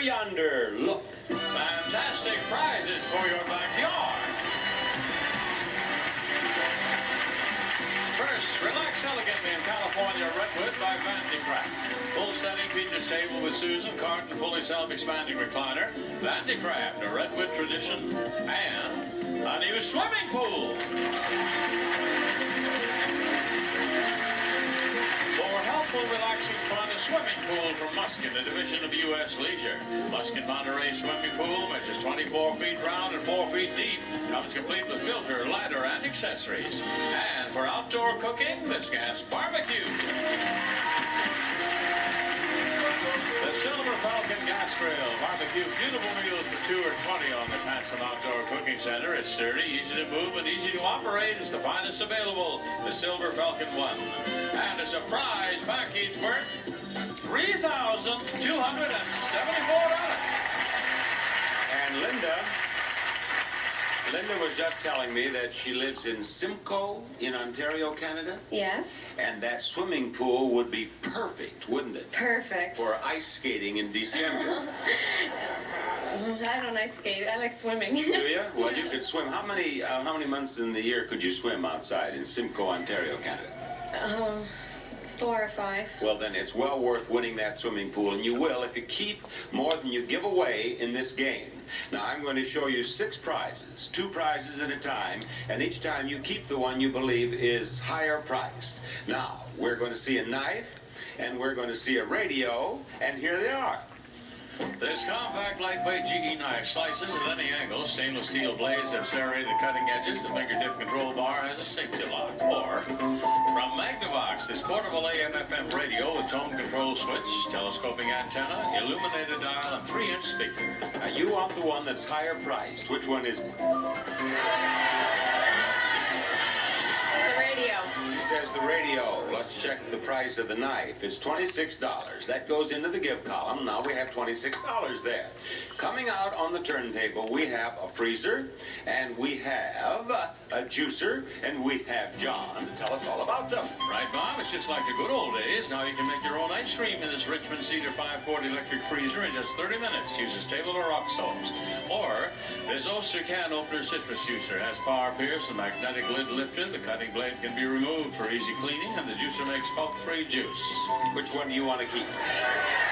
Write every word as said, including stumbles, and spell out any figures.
yonder. Look. Fantastic prizes for your backyard. First, relax elegantly in California Redwood by Vandycraft. Full setting features table with Susan, cart, and fully self-expanding recliner. Vandycraft, a Redwood tradition, and a new swimming pool. For helpful, relaxing fun, a swimming pool from Muskin, a division of U S Leisure. Muskin Monterey swimming pool measures twenty-four feet round and four feet deep. Comes complete with filter, ladder, and accessories. And for outdoor cooking, this gas barbecue. The Silver Falcon Gas Grill barbecue, beautiful meals for two or twenty on this handsome outdoor cooking center. It's sturdy, easy to move, and easy to operate. It's the finest available, the Silver Falcon one. And a surprise package worth three thousand two hundred seventy-four dollars. And Linda, Linda was just telling me that she lives in Simcoe in Ontario, Canada. Yes. And that swimming pool would be perfect, wouldn't it? Perfect. For ice skating in December. I don't ice skate. I like swimming. Do you? Well, you could swim. How many uh, how many months in the year could you swim outside in Simcoe, Ontario, Canada? Um, four or five. Well, then it's well worth winning that swimming pool, and you will if you keep more than you give away in this game. Now, I'm going to show you six prizes, two prizes at a time, and each time you keep the one you believe is higher priced. Now, we're going to see a knife, and we're going to see a radio, and here they are. This compact, lightweight G E knife slices at any angle. Stainless steel blades have serrated the cutting edges. The fingertip control bar has a safety lock. Or, from Magnavox, this portable A M F M radio with tone control switch, telescoping antenna, illuminated dial, and three inch speaker. Now, you want the one that's higher priced. Which one is it? The radio. She says the radio. Let's check the price of the knife. It's twenty-six dollars. That goes into the give column. Now we have twenty-six dollars there. Coming out on the turntable, we have a freezer, and we have a, a juicer, and we have John to tell us all about them. Right, Bob? It's just like the good old days. Now you can make your own ice cream in this Richmond Cedar five forty electric freezer in just thirty minutes. Uses table or rock soaps. Or, this Oster can opener citrus juicer has power pierce, the magnetic lid lifted, the cutting blade can be removed for easy cleaning, and the juicer makes pulp-free juice. Which one do you want to keep?